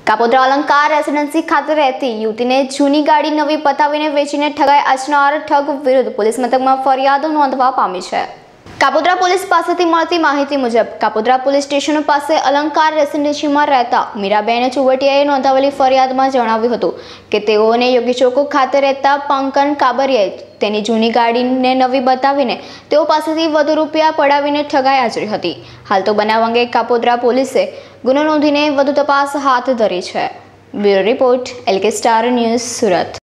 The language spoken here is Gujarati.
કાપોદ્રા અલંકાર રેસિડેન્સી ખાતે રહેતી યુવતીને જૂની ગાડી નવી બતાવીને વેચીને ઠગાઈ આચરનાર ઠગ વિરુદ્ધ પોલીસ મથકમાં ફરિયાદ નોંધવા પામી છે। કાપોદ્રા પોલીસ પાસેથી મળતી માહિતી મુજબ કાપોદ્રા પોલીસ સ્ટેશન પાસે અલંકાર રેસિડેન્સીમાં રહેતા મીરાબેન ચુવટિયાએ નોંધાવેલી ફરિયાદમાં જણાવ્યું હતું કે તેઓને યોગી ચોક ખાતે રહેતા પંકન કાબરિયાએ તેની જૂની ગાડીને નવી બતાવીને તેઓ પાસેથી વધુ રૂપિયા પડાવીને ઠગાઈ આચરી હતી। હાલ તો બનાવ અંગે કાપોદ્રા પોલીસે ગુનો નોંધીને વધુ તપાસ હાથ ધરી છે। Bureau report LK star news Surat.